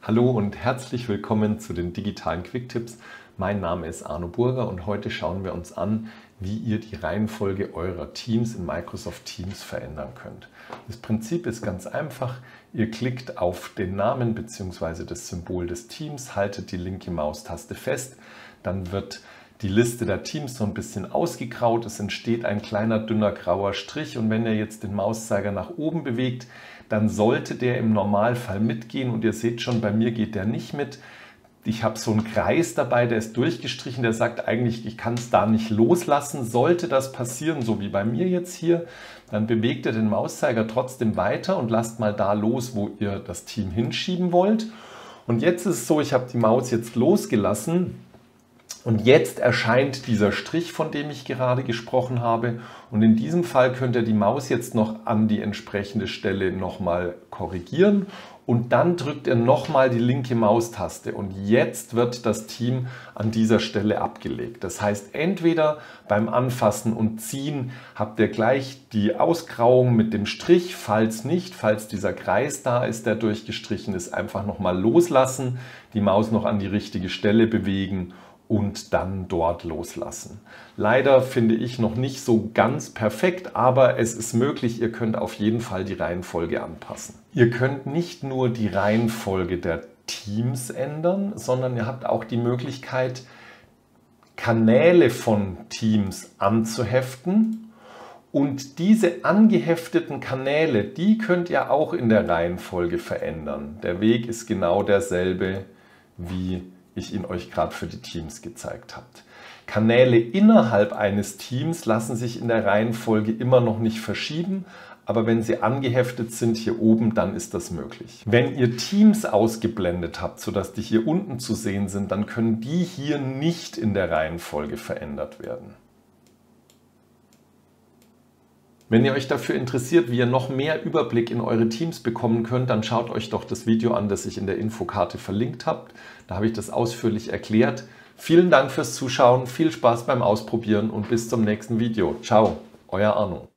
Hallo und herzlich willkommen zu den digitalen Quick-Tipps. Mein Name ist Arno Burger und heute schauen wir uns an, wie ihr die Reihenfolge eurer Teams in Microsoft Teams verändern könnt. Das Prinzip ist ganz einfach. Ihr klickt auf den Namen bzw. das Symbol des Teams, haltet die linke Maustaste fest, dann wird die Liste der Teams so ein bisschen ausgegraut, es entsteht ein kleiner dünner grauer Strich und wenn ihr jetzt den Mauszeiger nach oben bewegt, dann sollte der im Normalfall mitgehen und ihr seht schon, bei mir geht der nicht mit. Ich habe so einen Kreis dabei, der ist durchgestrichen, der sagt eigentlich, ich kann es da nicht loslassen. Sollte das passieren, so wie bei mir jetzt hier, dann bewegt ihr den Mauszeiger trotzdem weiter und lasst mal da los, wo ihr das Team hinschieben wollt. Und jetzt ist es so, ich habe die Maus jetzt losgelassen. Und jetzt erscheint dieser Strich, von dem ich gerade gesprochen habe. Und in diesem Fall könnt ihr die Maus jetzt noch an die entsprechende Stelle nochmal korrigieren. Und dann drückt ihr nochmal die linke Maustaste. Und jetzt wird das Team an dieser Stelle abgelegt. Das heißt, entweder beim Anfassen und Ziehen habt ihr gleich die Ausgrauung mit dem Strich. Falls nicht, falls dieser Kreis da ist, der durchgestrichen ist, einfach nochmal loslassen, die Maus noch an die richtige Stelle bewegen und dann dort loslassen. Leider finde ich noch nicht so ganz perfekt, aber es ist möglich, ihr könnt auf jeden Fall die Reihenfolge anpassen. Ihr könnt nicht nur die Reihenfolge der Teams ändern, sondern ihr habt auch die Möglichkeit, Kanäle von Teams anzuheften. Und diese angehefteten Kanäle, die könnt ihr auch in der Reihenfolge verändern. Der Weg ist genau derselbe, wie ich ihn euch gerade für die Teams gezeigt habe. Kanäle innerhalb eines Teams lassen sich in der Reihenfolge immer noch nicht verschieben, aber wenn sie angeheftet sind hier oben, dann ist das möglich. Wenn ihr Teams ausgeblendet habt, sodass die hier unten zu sehen sind, dann können die hier nicht in der Reihenfolge verändert werden. Wenn ihr euch dafür interessiert, wie ihr noch mehr Überblick in eure Teams bekommen könnt, dann schaut euch doch das Video an, das ich in der Infokarte verlinkt habe. Da habe ich das ausführlich erklärt. Vielen Dank fürs Zuschauen, viel Spaß beim Ausprobieren und bis zum nächsten Video. Ciao, euer Arno.